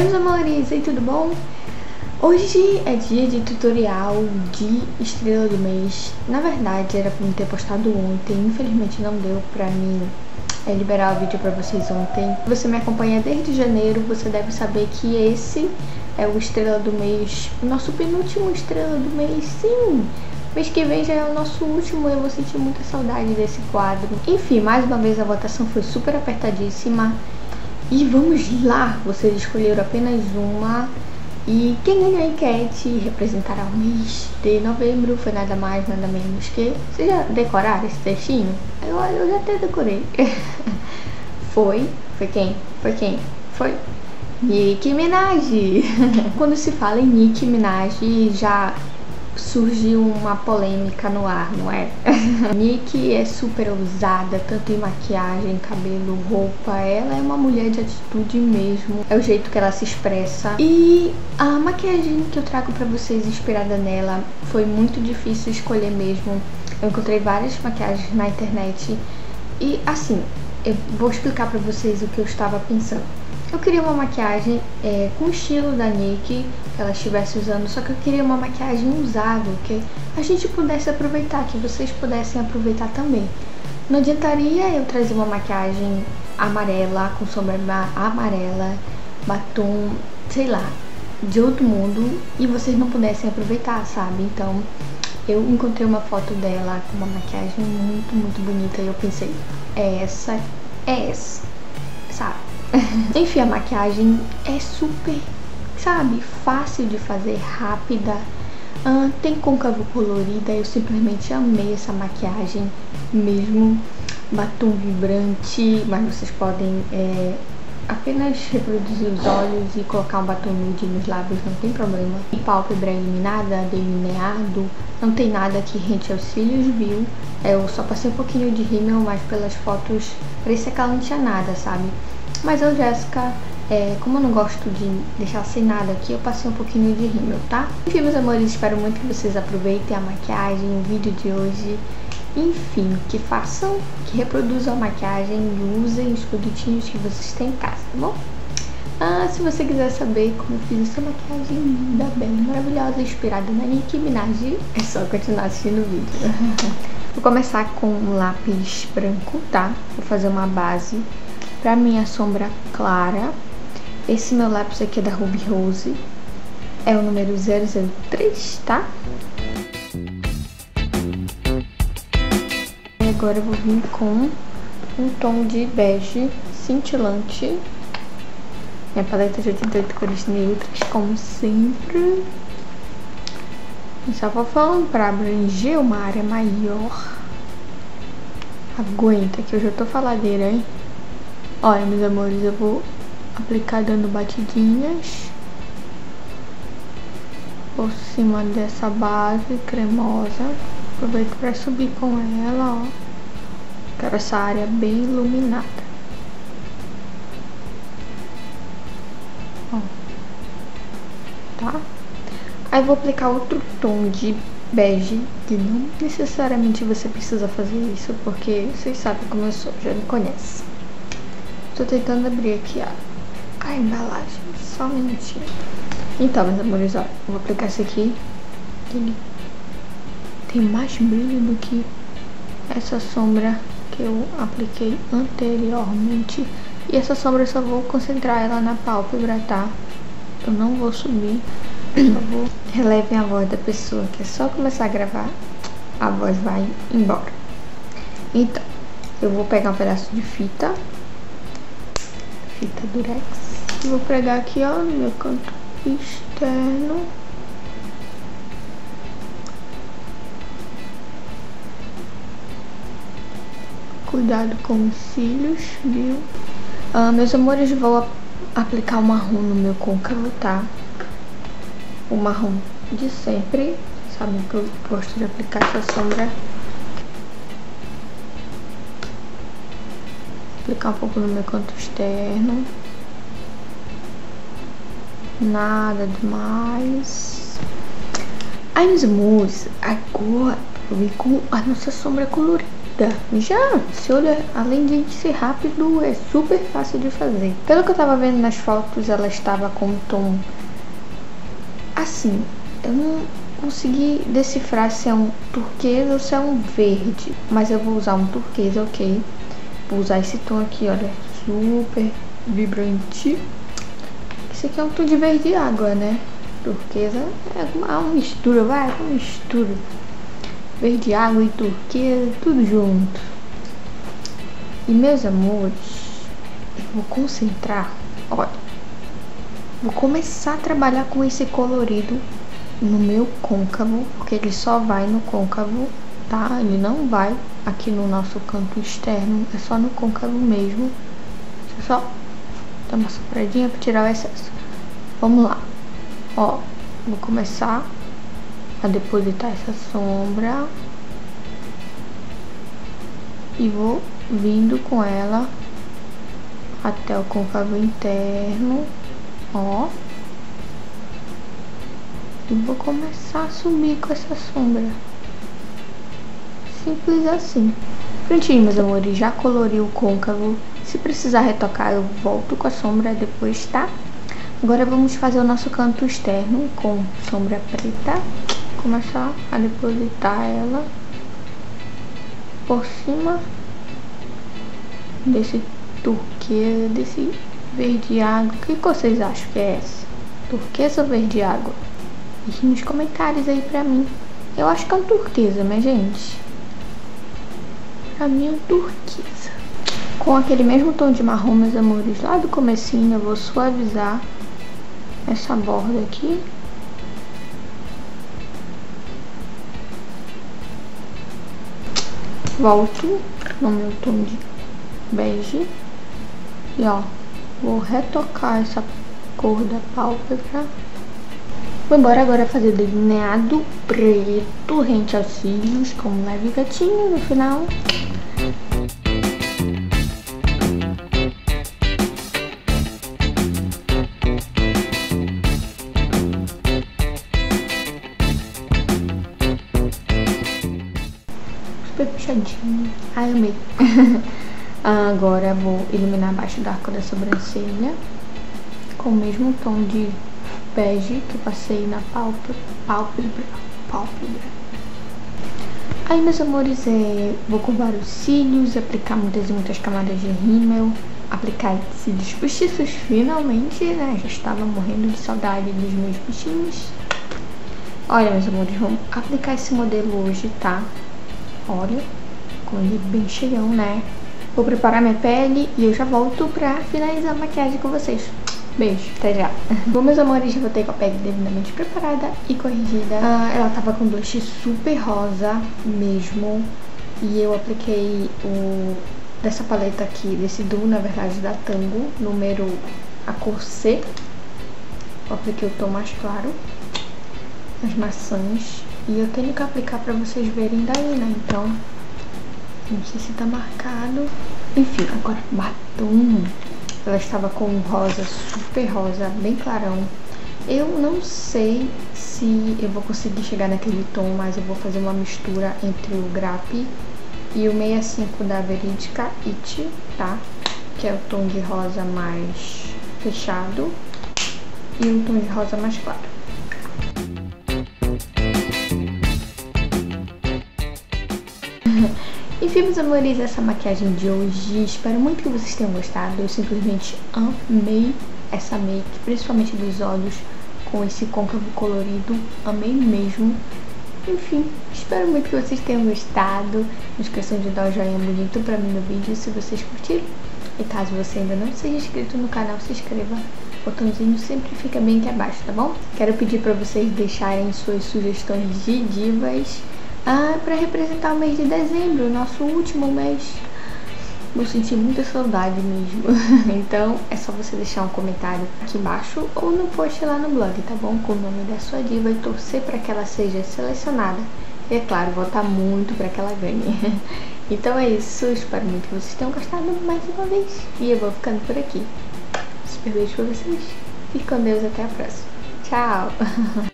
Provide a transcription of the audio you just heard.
meus amores, e tudo bom? Hoje é dia de tutorial de estrela do mês. Na verdade era pra me ter postado ontem, infelizmente não deu pra mim liberar o vídeo pra vocês ontem. Se você me acompanha desde janeiro, você deve saber que esse é o estrela do mês, o nosso penúltimo estrela do mês, sim! Mês que vem já é o nosso último e eu vou sentir muita saudade desse quadro. Enfim, mais uma vez a votação foi super apertadíssima. E vamos lá, vocês escolheram apenas uma. E quem ganhou a enquete representará o mês de novembro. Foi nada mais, nada menos que... Vocês já decoraram esse textinho? Eu já até decorei. Foi quem? Foi Nicki Minaj. Quando se fala em Nicki Minaj, já surgiu uma polêmica no ar, não é? Nicki é super ousada, tanto em maquiagem, cabelo, roupa. Ela é uma mulher de atitude mesmo. É o jeito que ela se expressa. E a maquiagem que eu trago pra vocês inspirada nela foi muito difícil escolher mesmo. Eu encontrei várias maquiagens na internet. E assim, eu vou explicar pra vocês o que eu estava pensando. Eu queria uma maquiagem com o estilo da Nicki, que ela estivesse usando, só que eu queria uma maquiagem usável, que a gente pudesse aproveitar, que vocês pudessem aproveitar também. Não adiantaria eu trazer uma maquiagem amarela, com sombra amarela, batom, sei lá, de outro mundo, e vocês não pudessem aproveitar, sabe? Então, eu encontrei uma foto dela com uma maquiagem muito, muito bonita, e eu pensei, é essa, sabe? Enfim, a maquiagem é super, sabe, fácil de fazer, rápida, tem côncavo colorida. Eu simplesmente amei essa maquiagem mesmo. Batom vibrante, mas vocês podem apenas reproduzir os olhos e colocar um batom nude nos lábios, não tem problema. E pálpebra iluminada, delineado, não tem nada que rente aos cílios, viu? Eu só passei um pouquinho de rímel, mas pelas fotos parecia que ela não tinha nada, sabe? Mas eu, Jéssica, como eu não gosto de deixar sem nada aqui, eu passei um pouquinho de rímel, tá? Enfim, meus amores, espero muito que vocês aproveitem a maquiagem, o vídeo de hoje. Enfim, que façam, que reproduzam a maquiagem e usem os produtinhos que vocês têm em casa, tá bom? Se você quiser saber como eu fiz essa maquiagem linda, bem maravilhosa, inspirada na Nicki Minaj, é só continuar assistindo o vídeo. Vou começar com um lápis branco, tá? Vou fazer uma base pra minha sombra clara. Esse meu lápis aqui é da Ruby Rose, é o número 003, tá? E agora eu vou vir com um tom de bege cintilante. Minha paleta de 88 cores neutras, como sempre. E só vou falando pra abranger uma área maior. Aguenta que eu já tô faladeira, hein? Olha, meus amores, eu vou aplicar dando batidinhas por cima dessa base cremosa. Aproveito para subir com ela, ó. Quero essa área bem iluminada. Ó. Tá? Aí vou aplicar outro tom de bege, que não necessariamente você precisa fazer isso, porque vocês sabem como eu sou, já me conhece. Tô tentando abrir aqui a embalagem, só um minutinho. Então, meus amores, ó, vou aplicar esse aqui. Ele tem mais brilho do que essa sombra que eu apliquei anteriormente. E essa sombra eu só vou concentrar ela na pálpebra, tá? Eu não vou subir. Por favor, relevem a voz da pessoa, que é só começar a gravar, a voz vai embora. Então, eu vou pegar um pedaço de fita durex, e vou pregar aqui, ó, no meu canto externo. Cuidado com os cílios, viu? Meus amores, vou aplicar o marrom no meu côncavo, tá? O marrom de sempre, sabem que eu gosto de aplicar essa sombra. Aplicar um pouco no meu canto externo. Nada demais. Aí, meus amores, agora eu vim com a nossa sombra colorida. rápida. Já, se olha, além de ser rápido, é super fácil de fazer. Pelo que eu tava vendo nas fotos, ela estava com um tom assim. Eu não consegui decifrar se é um turquesa ou se é um verde, mas eu vou usar um turquesa, ok? Vou usar esse tom aqui, olha, super vibrante. Esse aqui é um tom de verde água, né? Turquesa é uma mistura, vai, uma mistura. Verde água e turquesa, tudo junto. E meus amores, eu vou concentrar, olha. Vou começar a trabalhar com esse colorido no meu côncavo, porque ele só vai no côncavo, tá? Ele não vai aqui no nosso canto externo, é só no côncavo mesmo. Deixa eu só dar uma sopradinha para tirar o excesso. Vamos lá. Ó, vou começar a depositar essa sombra e vou vindo com ela até o côncavo interno, ó. E vou começar a subir com essa sombra. Simples assim. Prontinho, meus amores, já colori o côncavo. Se precisar retocar, eu volto com a sombra depois, tá? Agora vamos fazer o nosso canto externo com sombra preta. Começar a depositar ela por cima desse turquesa, desse verde água. O que vocês acham que é essa? Turquesa ou verde água? Deixe nos comentários aí pra mim. Eu acho que é um turquesa, minha gente. Pra mim é um turquesa. Com aquele mesmo tom de marrom, meus amores, lá do comecinho, eu vou suavizar essa borda aqui. Volto no meu tom de bege. E ó, vou retocar essa cor da pálpebra. Vou embora agora fazer delineado preto rente aos cílios com um leve gatinho no final. Super puxadinho. Ai, amei. Agora vou iluminar abaixo do arco da sobrancelha com o mesmo tom de bege que eu passei na pálpebra. Aí, meus amores, vou curvar os cílios, aplicar muitas e muitas camadas de rímel, aplicar cílios postiços finalmente, né? Já estava morrendo de saudade dos meus bichinhos. Olha, meus amores, vamos aplicar esse modelo hoje, tá? Olha, como ele é bem cheião, né? Vou preparar minha pele e eu já volto pra finalizar a maquiagem com vocês. Beijo, até já. Bom, meus amores, já voltei com a pele devidamente preparada e corrigida. Ela tava com blush super rosa mesmo. E eu apliquei dessa paleta aqui, desse duo, na verdade, da Tango, a cor C. Eu apliquei o tom mais claro, as maçãs. E eu tenho que aplicar pra vocês verem daí, né? Então, não sei se tá marcado. Enfim, agora batom. Ela estava com um rosa, super rosa, bem clarão. Eu não sei se eu vou conseguir chegar naquele tom, mas eu vou fazer uma mistura entre o Grape e o 65 da Verídica It, tá? Que é o tom de rosa mais fechado e um tom de rosa mais claro. Enfim, meus amores, essa maquiagem de hoje, espero muito que vocês tenham gostado. Eu simplesmente amei essa make, principalmente dos olhos com esse côncavo colorido, amei mesmo. Enfim, espero muito que vocês tenham gostado. Não esqueçam de dar o joinha bonito pra mim no vídeo se vocês curtiram. E caso você ainda não seja inscrito no canal, se inscreva. O botãozinho sempre fica bem aqui abaixo, tá bom? Quero pedir pra vocês deixarem suas sugestões de divas para representar o mês de dezembro, nosso último mês. Vou sentir muita saudade mesmo. Então é só você deixar um comentário aqui embaixo ou no post lá no blog, tá bom? Com o nome da sua diva e torcer para que ela seja selecionada. E é claro, votar muito para que ela ganhe. Então é isso, espero muito que vocês tenham gostado mais uma vez. E eu vou ficando por aqui. Super beijo pra vocês. Fique com Deus, até a próxima. Tchau!